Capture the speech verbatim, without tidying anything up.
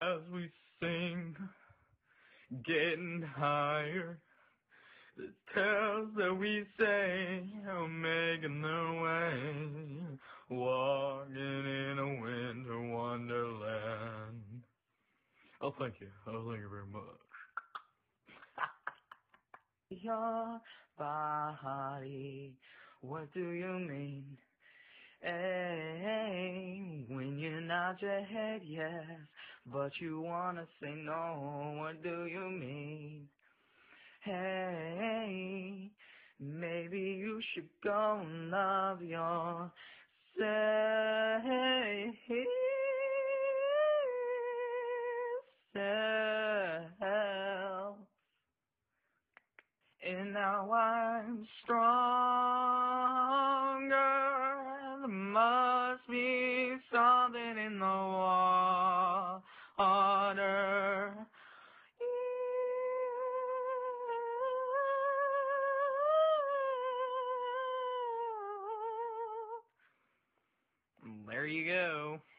As we sing, getting higher, the tales that we say are making their way, walking in a winter wonderland. Oh, thank you. Oh, thank you very much. Your body, what do you mean? Hey, when you nod your head yes, but you wanna say no, what do you mean? Hey, maybe you should go and love yourself. And now I'm stronger. There must be something in the water. There you go.